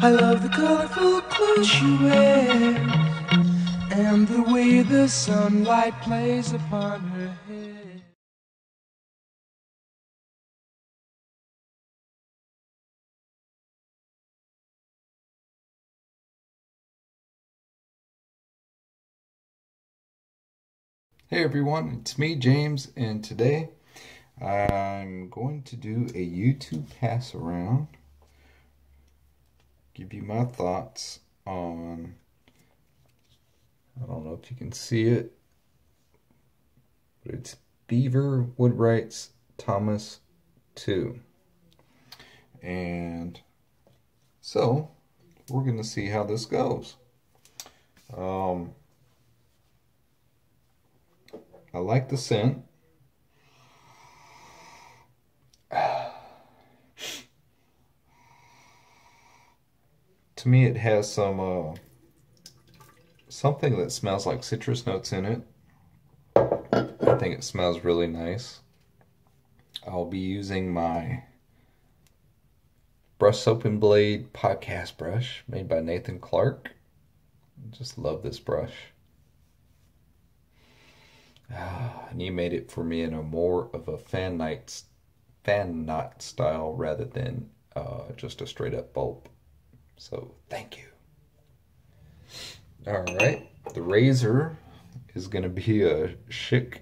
I love the colorful clothes she wears and the way the sunlight plays upon her hair. Hey everyone, it's me, James, and today I'm going to do a YouTube pass around, give you my thoughts on, I don't know if you can see it, but it's Beaver Woodwright's Thomas 2. And so we're going to see how this goes. I like the scent. To me, it has some something that smells like citrus notes in it. I think it smells really nice. I'll be using my Brush Soap and Blade podcast brush made by Nathan Clark. I just love this brush. And he made it for me in a more of a fan knot style rather than just a straight up bulb. So thank you. All right, the razor is going to be a Schick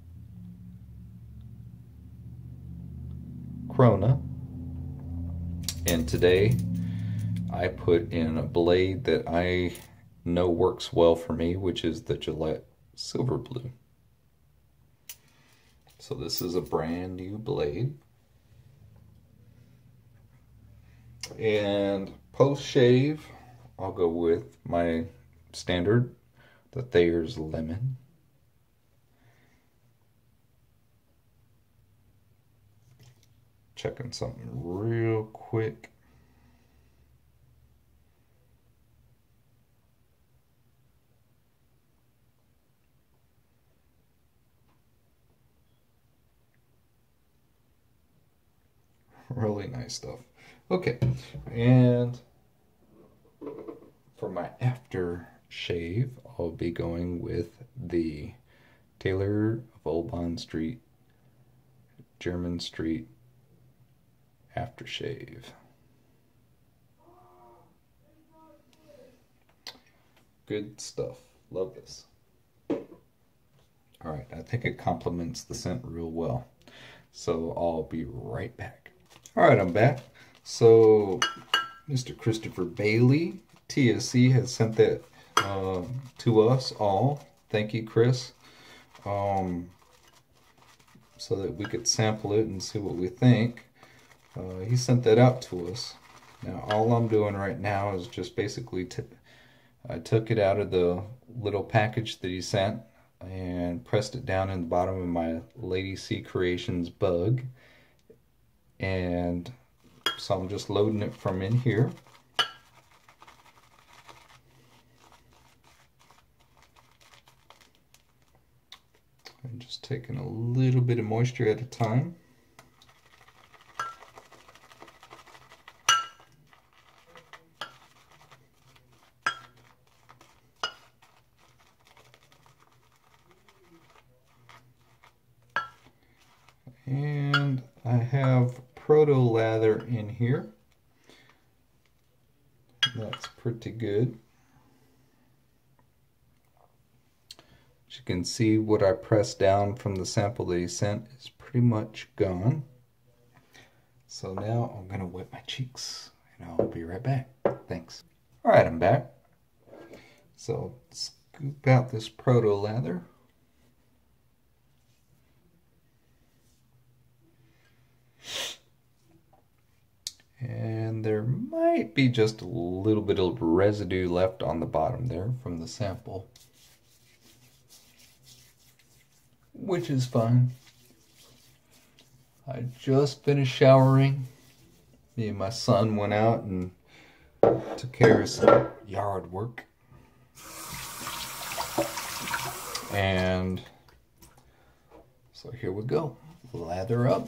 Krona, and today I put in a blade that I know works well for me, which is the Gillette Silver Blue. So this is a brand new blade. And post shave, I'll go with my standard, the Thayer's Lemon. Checking something real quick. Really nice stuff. Okay, and for my after shave, I'll be going with the Taylor of Old Bond Street, German Street aftershave. Good stuff. Love this. Alright, I think it complements the scent real well. So I'll be right back. Alright, I'm back. So Mr. Christopher Bailey, TSC, has sent that to us all. Thank you, Chris. So that we could sample it and see what we think. He sent that out to us. Now all I'm doing right now is just basically I took it out of the little package that he sent and pressed it down in the bottom of my Lady C Creations bug. And so I'm just loading it from in here. I'm just taking a little bit of moisture at a time. And I have Proto Lather in here. That's pretty good. As you can see, what I pressed down from the sample that he sent is pretty much gone. So now I'm gonna wet my cheeks and I'll be right back. Thanks. All right, I'm back. So scoop out this Proto Lather. And there might be just a little bit of residue left on the bottom there from the sample, which is fine. I just finished showering. Me and my son went out and took care of some yard work. And so here we go. Lather up.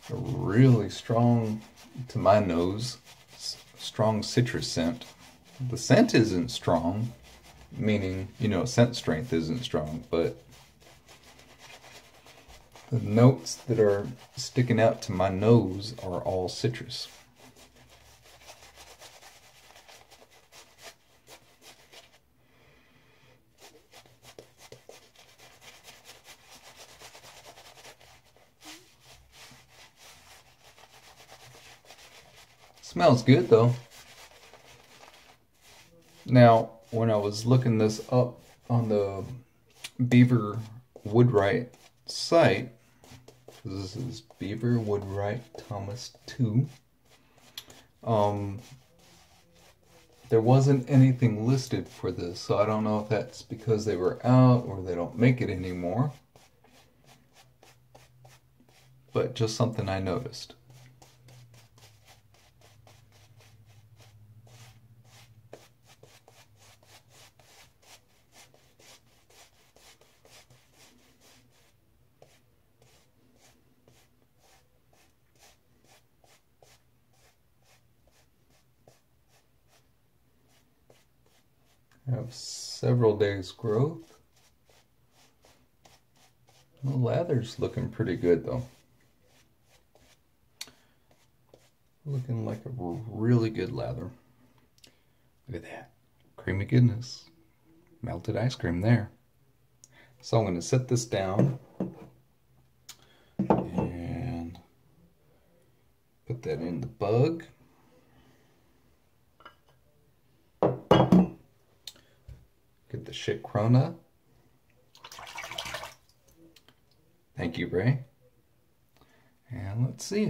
a really strong, to my nose, strong citrus scent. The scent isn't strong, meaning, you know, scent strength isn't strong, but the notes that are sticking out to my nose are all citrus. Smells good though. Now, when I was looking this up on the Beaver Woodwright site, this is Beaver Woodwright Thomas 2, there wasn't anything listed for this, so I don't know if that's because they were out or they don't make it anymore, but just something I noticed. Have several days growth. The leather's looking pretty good though. Looking like a really good lather. Look at that. Creamy goodness. Melted ice cream there. So I'm going to set this down and put that in the bug. Get the Schick Krona. Thank you, Ray. And let's see.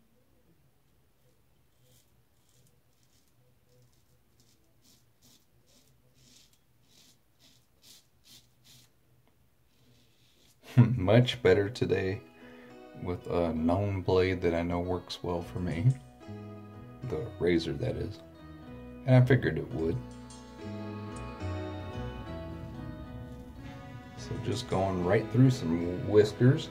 Much better today with a known blade that I know works well for me. The razor, that is. And I figured it would. So just going right through some whiskers.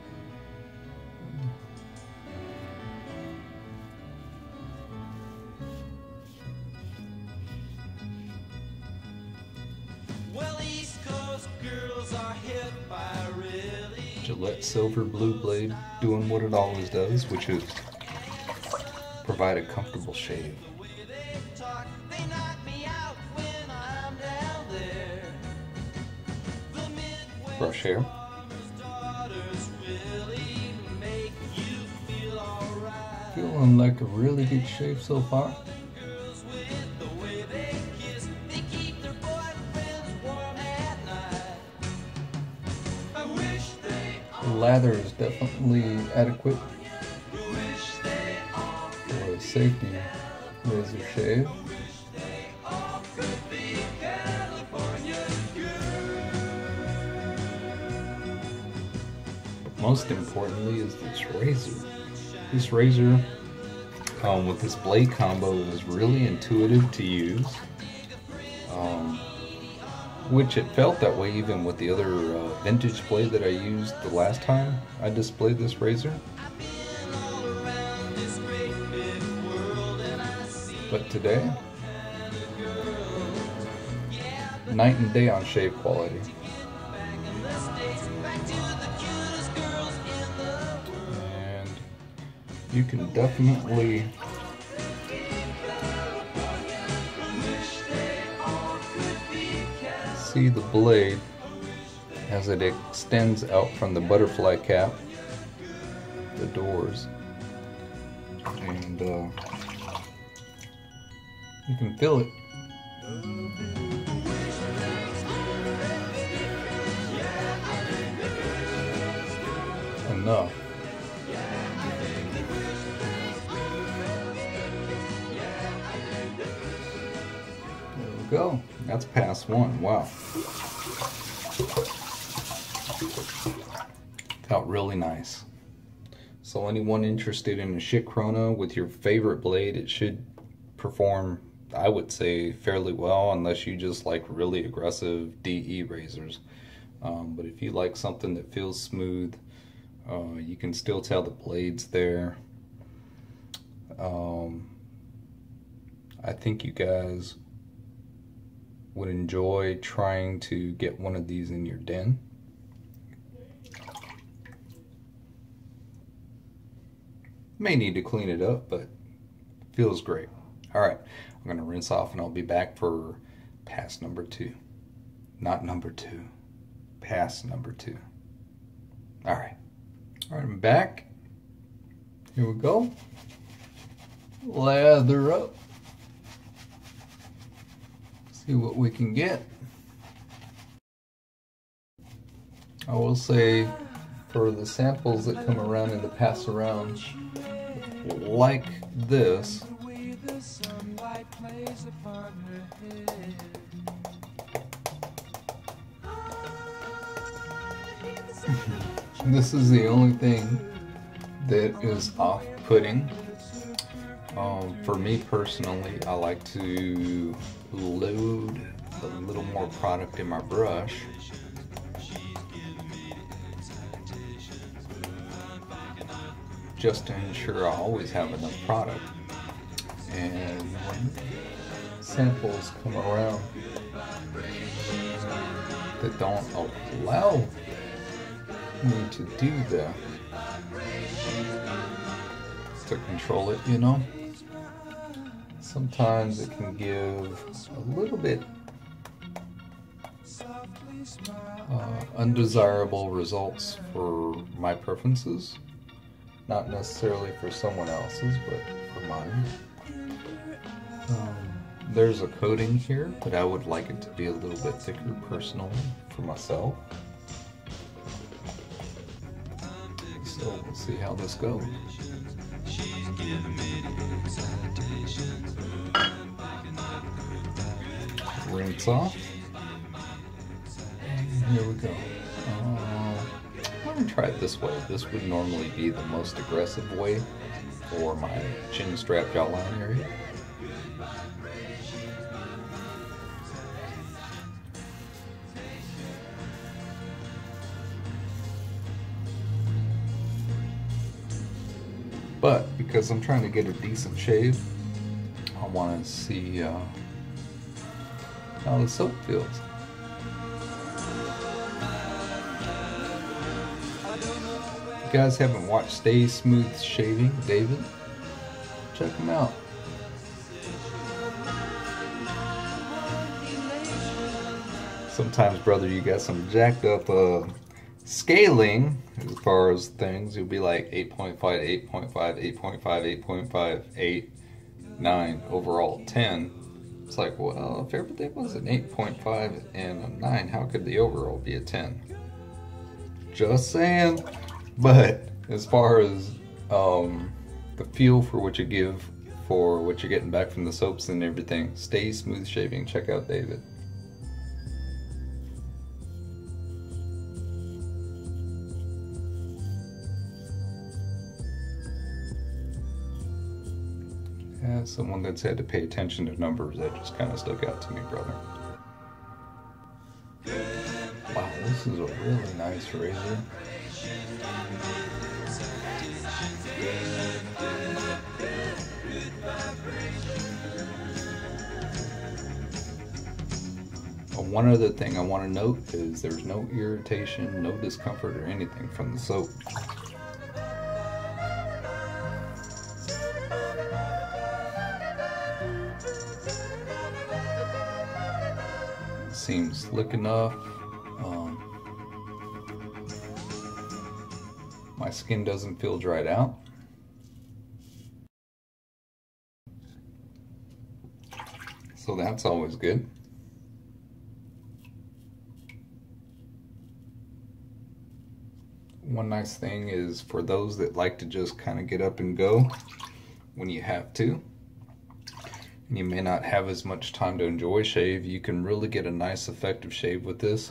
Well, East Coast girls are hit by really Gillette Silver Blue Blade doing what it always does, which is provide a comfortable shave. the way they talk. They knock me out when I'm down there. The Midwest Brush hair. farmers' daughters really make you feel alright. Feeling like a really good shave so far. Girls with the way they kiss, they keep their boyfriends warm at night. I wish they The lather is definitely adequate wish they all for a safety razor shave. all could be California girls. But most importantly is this razor. This razor with this blade combo is really intuitive to use. Which it felt that way even with the other vintage blade that I used the last time I displayed this razor. All around this great big world, and I see But today, night and day on shave quality. back in the States, back to the cutest girls in the world. And you can definitely see the blade as it extends out from the butterfly cap, the doors, and you can feel it. Enough. There we go. That's pass one. Wow. Felt really nice. So anyone interested in a Schick Krona with your favorite blade, it should perform, I would say, fairly well, unless you just like really aggressive DE razors. But if you like something that feels smooth, You can still tell the blades there. I think you guys would enjoy trying to get one of these in your den. May need to clean it up, but feels great. All right, I'm gonna rinse off and I'll be back for pass number 2. Not number 2, pass number 2. All right, I'm back. Here we go. Lather up. See what we can get. I will say, for the samples that come around in the pass around, like this, this is the only thing that is off-putting. For me personally, I like to load a little more product in my brush. Just to ensure I always have enough product. And when samples come around that don't allow me to do that, to control it, you know, sometimes it can give a little bit undesirable results for my preferences. Not necessarily for someone else's, but for mine. There's a coating here, but I would like it to be a little bit thicker personally for myself. So we'll see how this goes. Rinse off. Here we go. I'm going to try it this way. This would normally be the most aggressive way for my chin strap jawline area. But because I'm trying to get a decent shave, I want to see how the soap feels. If you guys haven't watched Stay Smooth Shaving, David, check him out. Sometimes, brother, you got some jacked up scaling as far as things. You'll be like 8.5, 8.5, 8.5, 8.5, 8, 9, overall 10. It's like, well, if everything was an 8.5 and a 9, how could the overall be a 10? Just saying. But as far as the feel for what you give for what you're getting back from the soaps and everything, Stay Smooth Shaving. Check out David. As someone that's had to pay attention to numbers, that just kind of stuck out to me, brother. Wow, this is a really nice razor. One other thing I want to note is there's no irritation, no discomfort or anything from the soap. Seems slick enough. My skin doesn't feel dried out. So that's always good. One nice thing is for those that like to just kind of get up and go when you have to, and you may not have as much time to enjoy shave, you can really get a nice effective shave with this.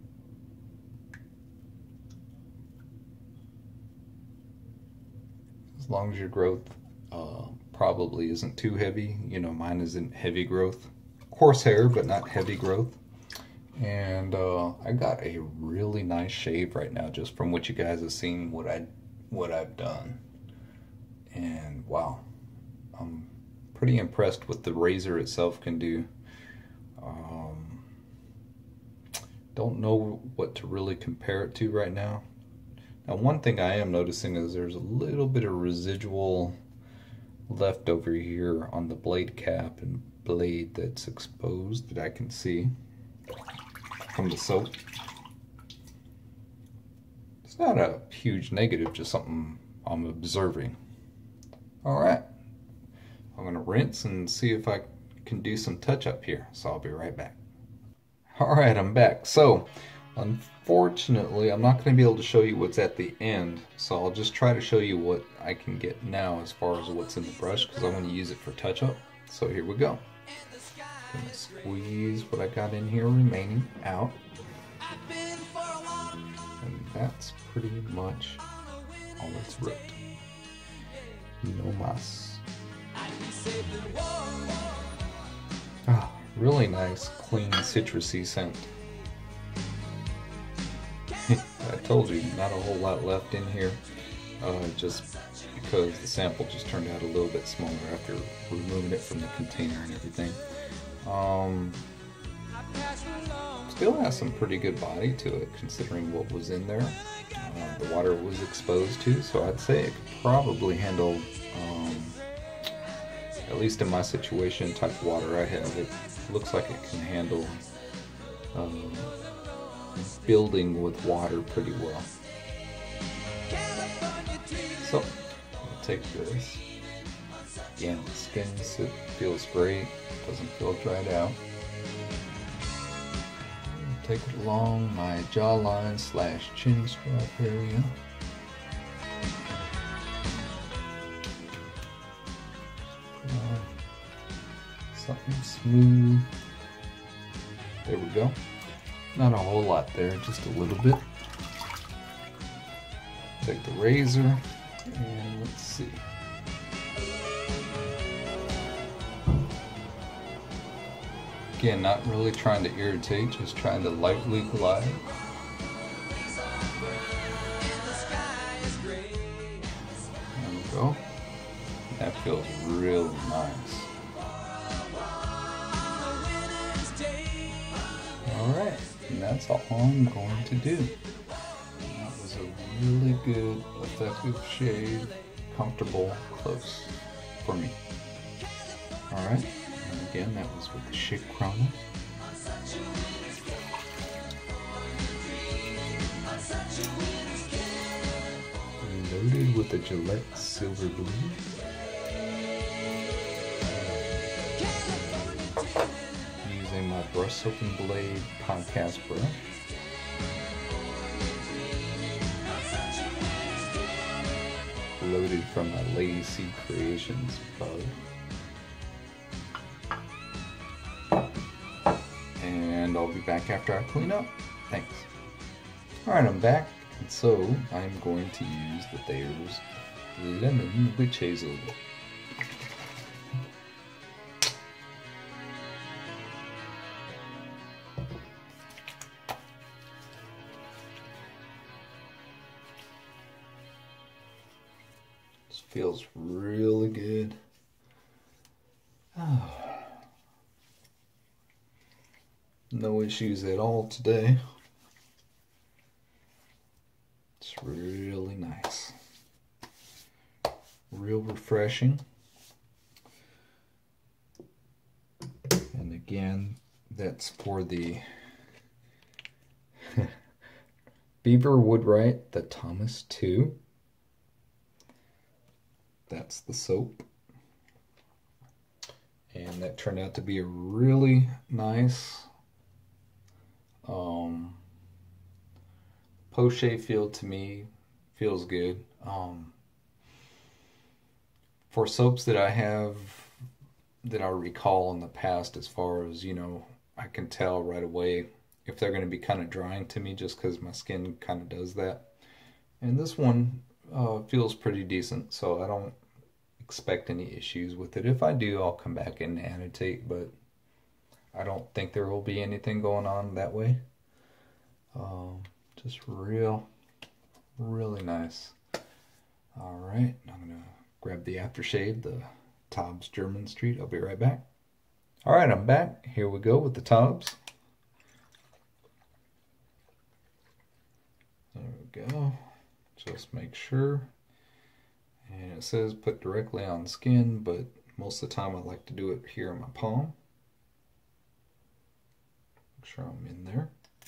As long as your growth probably isn't too heavy. You know, mine isn't heavy growth. Coarse hair, but not heavy growth. And I got a really nice shave right now, just from what you guys have seen what I've done. And wow, I'm pretty impressed with the razor itself can do. Don't know what to really compare it to right now. Now, one thing I am noticing is there's a little bit of residual left over here on the blade cap and blade that's exposed that I can see from the soap. It's not a huge negative, just something I'm observing. Alright, I'm going to rinse and see if I can do some touch up here, so I'll be right back. Alright, I'm back. So, unfortunately, I'm not going to be able to show you what's at the end, so I'll just try to show you what I can get now as far as what's in the brush, because I want to use it for touch up. So here we go. I'm going to squeeze what I got in here remaining out. And that's pretty much all that's ripped. No mas. Ah, really nice, clean, citrusy scent. I told you, not a whole lot left in here, just because the sample just turned out a little bit smaller after removing it from the container and everything. Still has some pretty good body to it considering what was in there. The water it was exposed to, so I'd say it could probably handle, at least in my situation, type of water I have, it looks like it can handle building with water pretty well. So, I'll take this. Again, the skin feels great, doesn't feel dried out. Take it along my jawline / chin strap area. Something smooth. There we go. Not a whole lot there, just a little bit. Take the razor and let's see. Again, not really trying to irritate, just trying to lightly glide. There we go. That feels really nice. Alright, and that's all I'm going to do. That was a really good, effective shave, comfortable, close for me. Alright. And again, that was with the Schick Chrono. Loaded with the Gillette Silver Blue. Using my Brush Soap and Blade podcast brush. Loaded from my Lady C Creations bug. And I'll be back after I clean up. Thanks. Alright, I'm back. And so I'm going to use the Thayer's Lemon Witch Hazel. This feels really good. Oh. No issues at all today. It's really nice. Real refreshing. And again, that's for the Beaver Woodwright, the Thomas 2. That's the soap. And that turned out to be a really nice post-shave feel to me. Feels good. For soaps that I have, that I recall in the past, as far as, you know, I can tell right away if they're going to be kind of drying to me, just because my skin kind of does that. And this one feels pretty decent, so I don't expect any issues with it. If I do, I'll come back and annotate, but I don't think there will be anything going on that way. Just really nice. All right, I'm gonna grab the aftershave, the Taubes German Street. I'll be right back. All right, I'm back. Here we go with the Taubes. There we go. Just make sure. And it says put directly on skin, but most of the time I like to do it here in my palm. Make sure I'm in there.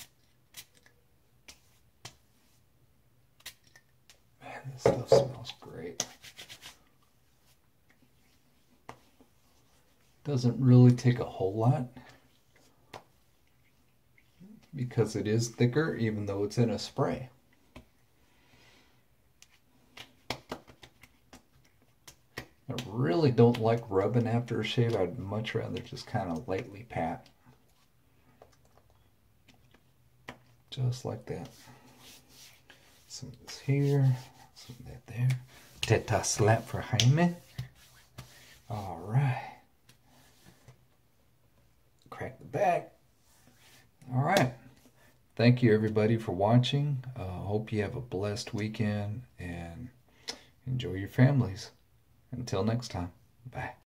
Man, this stuff smells great. Doesn't really take a whole lot because it is thicker even though it's in a spray. I really don't like rubbing after a shave. I'd much rather just kind of lightly pat. Just like that. Some of this here, some of that there. Teta slap for Jaime. All right. Crack the back. All right. Thank you everybody for watching. Hope you have a blessed weekend and enjoy your families. Until next time, bye.